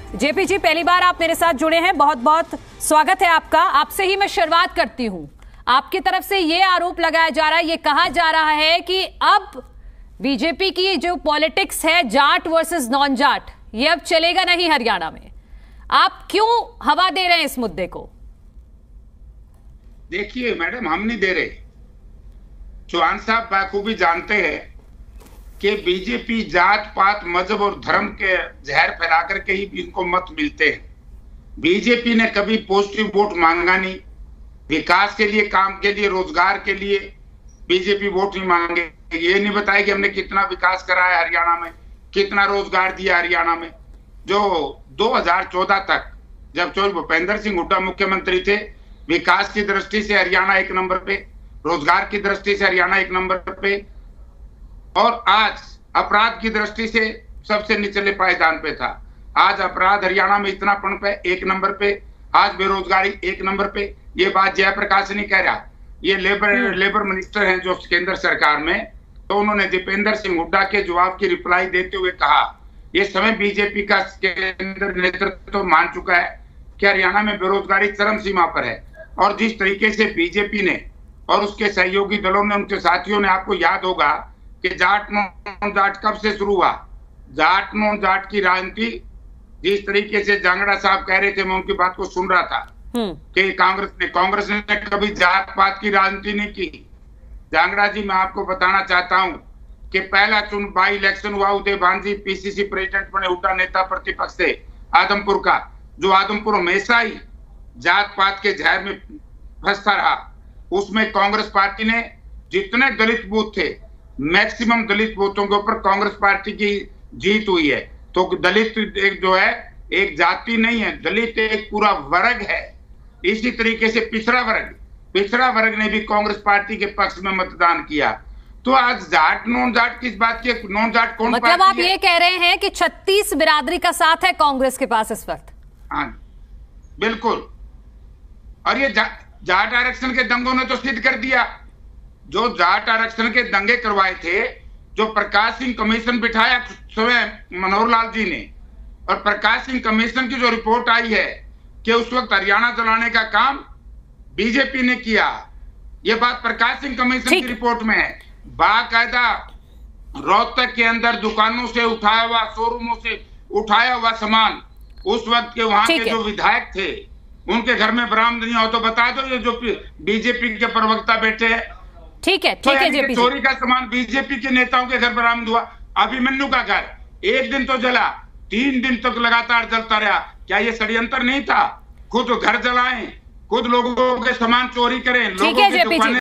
JP जी, पहली बार आप मेरे साथ जुड़े हैं, बहुत बहुत स्वागत है आपका। आपसे ही मैं शुरुआत करती हूं। आपकी तरफ से ये आरोप लगाया जा रहा है, ये कहा जा रहा है कि अब बीजेपी की जो पॉलिटिक्स है जाट वर्सेस नॉन जाट, ये अब चलेगा नहीं हरियाणा में। आप क्यों हवा दे रहे हैं इस मुद्दे को? देखिए मैडम, हम नहीं दे रहे। चौहान साहब बखूबी जानते हैं कि बीजेपी जात पात मजहब और धर्म के जहर फैला करके ही इनको मत मिलते हैं। बीजेपी ने कभी पॉजिटिव वोट मांगा नहीं, विकास के लिए, काम के लिए, रोजगार के लिए बीजेपी वोट नहीं मांगे। ये नहीं बताया कि हमने कितना विकास करा है हरियाणा में, कितना रोजगार दिया हरियाणा में। जो 2014 तक जब भूपेंद्र सिंह हुड्डा मुख्यमंत्री थे, विकास की दृष्टि से हरियाणा एक नंबर पे, रोजगार की दृष्टि से हरियाणा एक नंबर पे, और आज अपराध की दृष्टि से सबसे निचले पायदान पे था। आज अपराध हरियाणा में इतना पनप है, एक नंबर पे। आज बेरोजगारी एक नंबर पे। ये बात जयप्रकाश नहीं कह रहा, ये लेबर मिनिस्टर हैं जो केंद्र सरकार में। तो उन्होंने दीपेंद्र सिंह हुड्डा के जवाब की रिप्लाई देते हुए कहा, ये समय बीजेपी का केंद्र नेतृत्व तो मान चुका है कि हरियाणा में बेरोजगारी चरम सीमा पर है। और जिस तरीके से बीजेपी ने और उसके सहयोगी दलों ने, उनके साथियों ने, आपको याद होगा कि जाट नॉन जाट कब से शुरू हुआ। जाट नॉन जाट की राजनीति जिस तरीके से जांगड़ा साहब कह रहे थे, मैं उनकी बात को सुन रहा था कि कांग्रेस ने कभी जात पात की राजनीति नहीं की। जांगड़ा जी, मैं आपको बताना चाहता हूं कि पहला बाई इलेक्शन हुआ, उदय भानजी पीसीसी प्रेसिडेंट बने, हुड्डा नेता प्रतिपक्ष से आदमपुर का, जो आदमपुर हमेशा ही जात पात के जहर में फंसता रहा। उसमें कांग्रेस पार्टी ने जितने दलित बूथ थे, मैक्सिमम दलित बूथों के ऊपर कांग्रेस पार्टी की जीत हुई है। तो दलित एक जो है, एक जाति नहीं है, दलित एक पूरा वर्ग है। इसी तरीके से पिछड़ा वर्ग ने भी कांग्रेस पार्टी के पक्ष में मतदान किया। तो आज जाट नॉन जाट किस बात की, नॉन जाट कौन मतलब पार्टी आप ये कह रहे हैं कि 36 बिरादरी का साथ है कांग्रेस के पास इस वक्त? हाँ बिल्कुल। और ये जाट आरक्षण के दंगों ने तो सिद्ध कर दिया। जो जाट आरक्षण के दंगे करवाए थे, जो प्रकाश सिंह कमीशन बिठाया स्वयं मनोहर लाल जी ने, और प्रकाश सिंह कमीशन की जो रिपोर्ट आई है कि उस वक्त हरियाणा जलाने का काम बीजेपी ने किया, ये बात प्रकाश सिंह कमीशन की रिपोर्ट में है। बाकायदा रोहतक के अंदर दुकानों से उठाया हुआ, शोरूमों से उठाया हुआ सामान उस वक्त के वहां के जो विधायक थे उनके घर में बरामद नहीं हो तो बता दो। ये जो बीजेपी के प्रवक्ता बैठे हैं, ठीक है जेपी, चोरी का सामान बीजेपी के नेताओं के घर बरामद हुआ। अभिमन्यु का घर एक दिन तो जला, 3 दिन तक लगातार जलता रहा। क्या ये षड्यंत्र नहीं था? खुद घर जलाएं, खुद लोगों के सामान चोरी करें, लोगों के दुकानें